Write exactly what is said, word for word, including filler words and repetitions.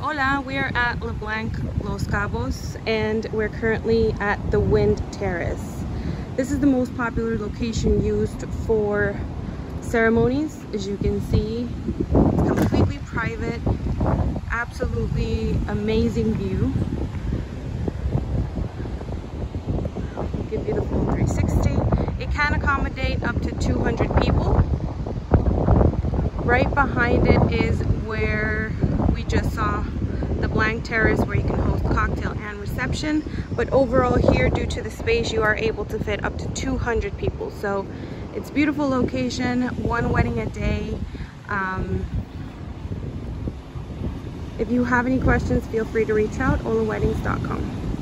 Hola, we are at Blanc, Los Cabos, and we're currently at the Wind Terrace. This is the most popular location used for ceremonies. As you can see, it's completely private, absolutely amazing view. I'll give you the full three sixty. It can accommodate up to two hundred people. Right behind it is where we just saw the Blanc Terrace, where you can host cocktail and reception. But overall here, due to the space, you are able to fit up to two hundred people. So it's a beautiful location, one wedding a day. Um, if you have any questions, feel free to reach out, hola weddings dot com.